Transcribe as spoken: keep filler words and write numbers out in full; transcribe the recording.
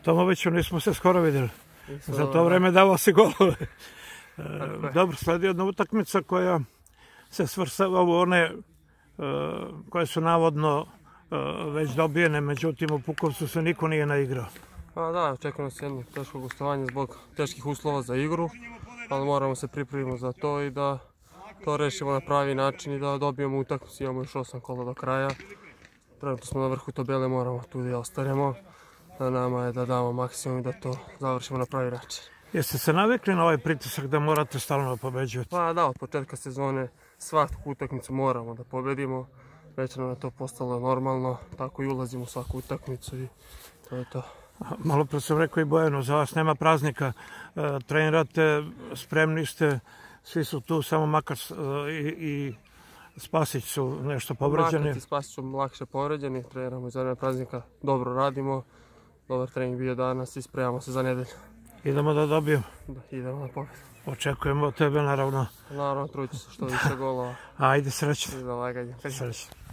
Tomoviću nismo se skoro vidjeli. Za to vreme davao si golove. Dobro, sledi jedna utakmica koja se svrstava u one koje su navodno već dobijene, međutim u Pukovcu se niko nije naigrao. Pa da, očekuje nas jedno teško gostovanje zbog teških uslova za igru, ali moramo se pripremiti za to i da to rešimo na pravi način i da dobijemo utakmicu. Imamo još osam kola do kraja. Trenutno smo na vrhu tabele, moramo tu da ostanemo. Na nama je da damo maksimum i da to završimo na pravi način. Jeste se navikli na ovaj pritisak da morate stalno da pobeđujete? Pa da, od početka sezone svaku utakmicu moramo da pobedimo. Već nam je to postalo normalno, tako i ulazimo u svaku utakmicu i to je to. Malo pre sam rekao i Bojanu, za vas nema praznika, trenirate, spremni ste, svi su tu, samo Makar i Spasić su nešto povređeni. Makar i Spasić su lakše povređeni, treniramo za vreme praznika, dobro radimo, dobar trening bio danas i spremamo se za nedelju. Idemo da dobijemo. Da, idemo na pobedu. Očekujemo od tebe, naravno. Naravno, trudit ću se što više golova. Ajde, srećno. I da laganje. Srećno.